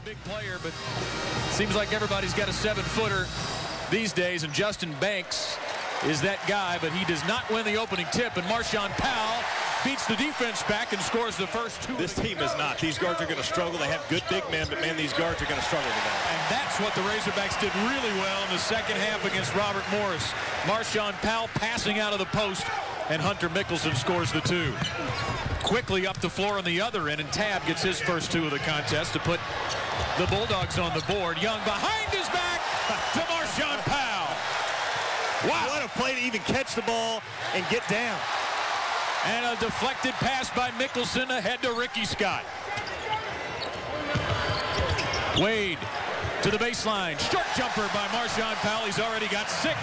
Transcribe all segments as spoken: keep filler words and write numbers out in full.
a big player, but it seems like everybody's got a seven-footer these days, and Justin Banks is that guy, but he does not win the opening tip, and Marshawn Powell beats the defense back and scores the first two. This team is not. These guards are going to struggle. They have good big men, but, man, these guards are going to struggle today. And that's what the Razorbacks did really well in the second half against Robert Morris. Marshawn Powell passing out of the post, and Hunter Mickelson scores the two. Quickly up the floor on the other end, and Tab gets his first two of the contest to put the Bulldogs on the board. Young behind his back to Marshawn Powell. Wow. What a play to even catch the ball and get down. And a deflected pass by Mickelson ahead to Ricky Scott. Wade to the baseline. Short jumper by Marshawn Powell. He's already got six.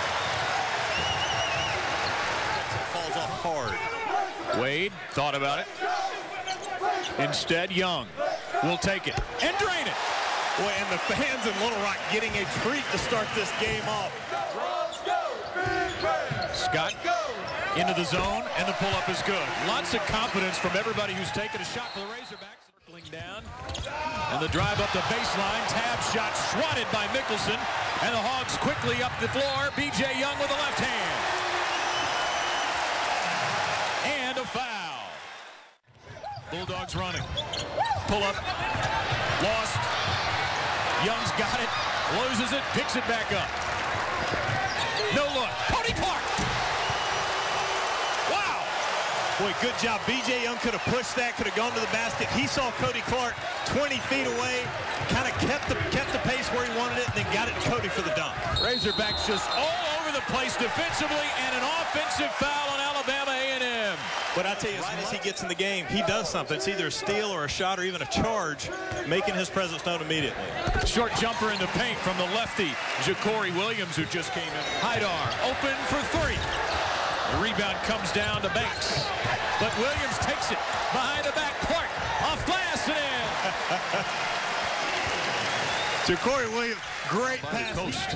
Falls off hard. Wade thought about it. Instead, Young will take it and drain it. Boy, and the fans in Little Rock getting a treat to start this game off. Scott into the zone, and the pull-up is good. Lots of confidence from everybody who's taken a shot for the Razorbacks. Circling down, and the drive up the baseline. Tab shot swatted by Mickelson, and the Hogs quickly up the floor. B J Young with the left hand. And a foul. Bulldogs running. Pull-up. Lost. Young's got it. Loses it. Picks it back up. No look. Cody Clark. Wow. Boy, good job. B J Young could have pushed that, could have gone to the basket. He saw Cody Clark twenty feet away, kind of kept the kept the pace where he wanted it, and then got it to Cody for the dunk. Razorbacks just all over the place defensively, and an offensive foul on Alabama A and M. But I tell you, right as he gets in the game, he does something. It's either a steal or a shot or even a charge, making his presence known immediately. Short jumper in the paint from the lefty, Ja'Cory Williams, who just came in. Haidar open for three. The rebound comes down to Banks, but Williams takes it behind the back. Clark off glass and in. Ja'Cory Williams, great pass. Coast.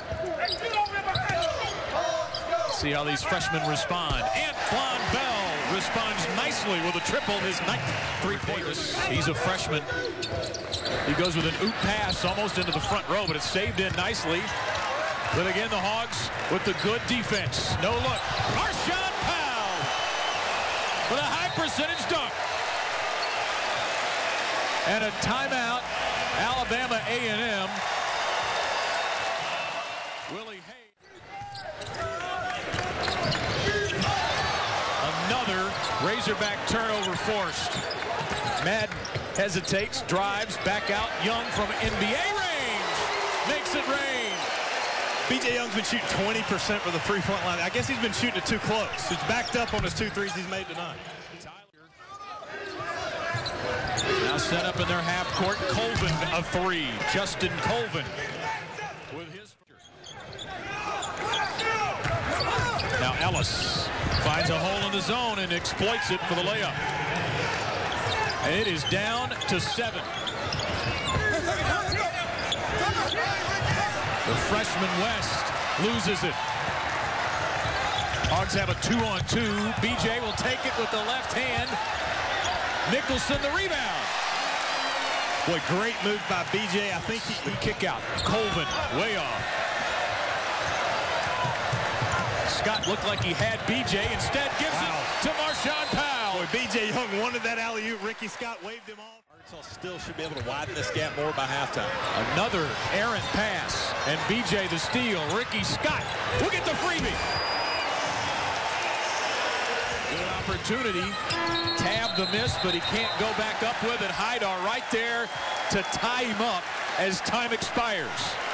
See how these freshmen respond. Antoine Bell responds nicely with a triple, his ninth three-pointer. He's a freshman. He goes with an oop pass almost into the front row, but it's saved in nicely. But again, the Hogs with the good defense. No look. Marshawn Powell with a high percentage dunk. And a timeout, Alabama A and M. Willie Hay. Another Razorback turnover forced. Madden hesitates, drives, back out. Young from N B A range makes it rain. B J Young's been shooting twenty percent for the three-point line. I guess he's been shooting it too close. He's backed up on his two threes he's made tonight. Now set up in their half court. Colvin a three. Justin Colvin with his. Now Ellis finds a hole in the zone and exploits it for the layup. And it is down to seven. The freshman West loses it. Hogs have a two-on-two. B J will take it with the left hand. Mickelson the rebound. Boy, great move by B J. I think he, he kick out. Colvin way off. Scott looked like he had B J. Instead gives wow. it to Marshawn Powell. Boy, B J Young wanted that alley-oop. Ricky Scott waved him off. Arkansas still should be able to widen this gap more by halftime. Another errant pass, and B J the steal. Ricky Scott will get the freebie. Good opportunity. Tab the miss, but he can't go back up with it. Haidar right there to tie him up as time expires.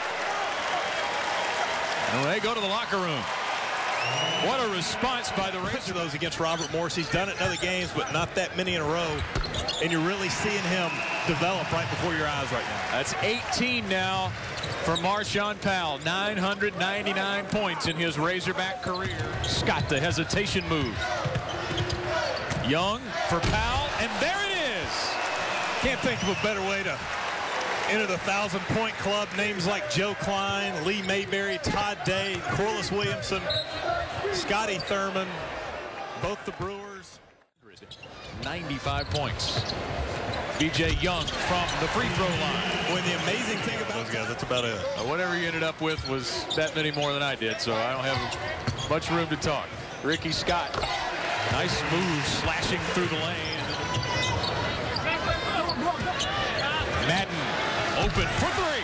And they go to the locker room. What a response by the Razors. Those against Robert Morris. He's done it in other games, but not that many in a row. And you're really seeing him develop right before your eyes right now. That's eighteen now for Marshawn Powell. nine hundred ninety-nine points in his Razorback career. Scott, the hesitation move. Young for Powell, and there it is. Can't think of a better way to enter the thousand-point club. Names like Joe Klein, Lee Mayberry, Todd Day, Corliss Williamson, Scotty Thurman, both the Brewers. ninety-five points. B J Young from the free throw line. When the amazing thing about those guys, that's about it. Uh, whatever you ended up with was that many more than I did, so I don't have much room to talk. Ricky Scott, nice move, slashing through the lane. Madden, open for three.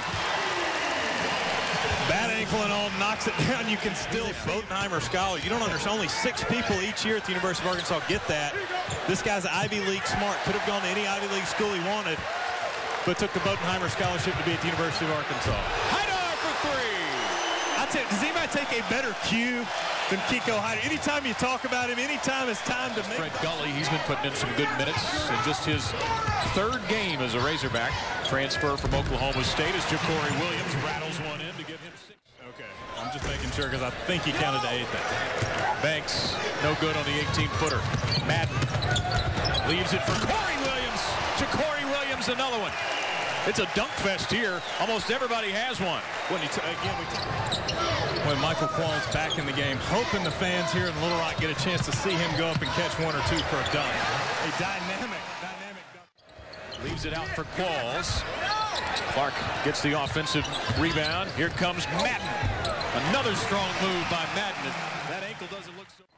Bad ankle and all, knocks it down. You can still Bodenheimer Scholar. You don't understand. Only six people each year at the University of Arkansas get that. This guy's Ivy League smart. Could have gone to any Ivy League school he wanted, but took the Bodenheimer Scholarship to be at the University of Arkansas. Haidar for three. I tell you, does anybody take a better cue than Kiko Haidar? Anytime you talk about him, anytime it's time to make. Fred Gully, he's been putting in some good minutes in just his third game as a Razorback. Transfer from Oklahoma State as Ja'Cory Williams rattles one in to give him six. Okay, I'm just making sure because I think he counted to eight that time. Banks, no good on the eighteen-footer. Madden leaves it for Corey Williams. Ja'Cory Williams, another one. It's a dunk fest here. Almost everybody has one. When he t again, we t when Michael Qualls back in the game, hoping the fans here in Little Rock get a chance to see him go up and catch one or two for a dunk. A dynamic, dynamic dunk. Leaves it out for Qualls. Clark gets the offensive rebound. Here comes Madden. Another strong move by Madden. That ankle doesn't look so.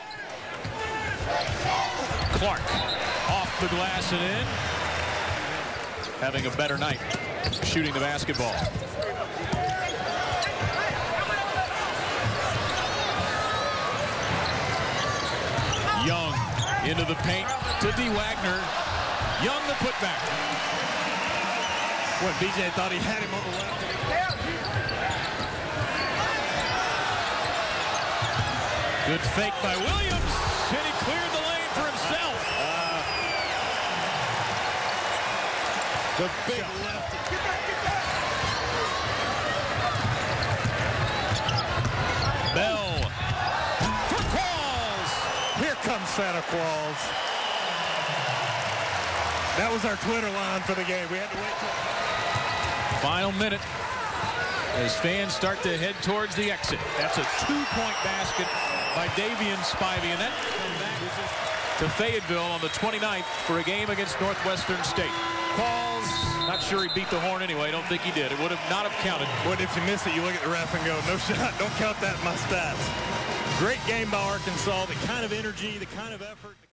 Clark off the glass and in. Having a better night shooting the basketball. Young into the paint to D. Wagner. Young the putback. When B J thought he had him on the left. Good fake by Williams, and he cleared the lane for himself. Uh, the big lefty. Bell for Qualls. Here comes Santa Claus. That was our Twitter line for the game. We had to wait till Final minute as fans start to head towards the exit. That's a two-point basket by Davian Spivey, and that comes back to Fayetteville on the twenty-ninth for a game against Northwestern State. Qualls, not sure he beat the horn anyway. Don't think he did. It would have not have counted. But if you miss it, you look at the ref and go, no shot. Don't count that in my stats. Great game by Arkansas. The kind of energy, the kind of effort.